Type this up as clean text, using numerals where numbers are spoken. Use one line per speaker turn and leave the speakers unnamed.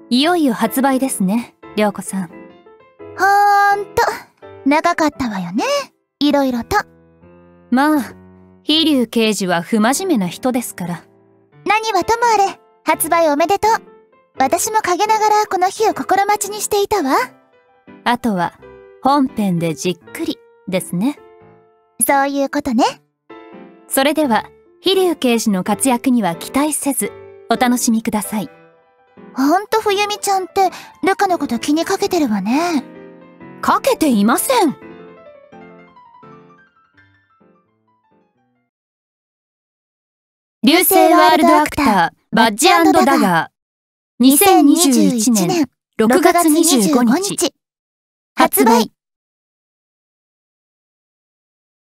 いよいよ発売ですね、涼子さん。
ほーんと、長かったわよね。いろいろと。
まあ、飛龍刑事は不真面目な人ですから。
何はともあれ、発売おめでとう。私も陰ながらこの日を心待ちにしていたわ。
あとは、本編でじっくりですね。
そういうことね。
それでは、飛龍刑事の活躍には期待せず、お楽しみください。
ほんと冬美ちゃんって、ルカのこと気にかけてるわね。
かけていません。流星ワールドアクター、バッジ&ダガー。2021年6月25日。発売。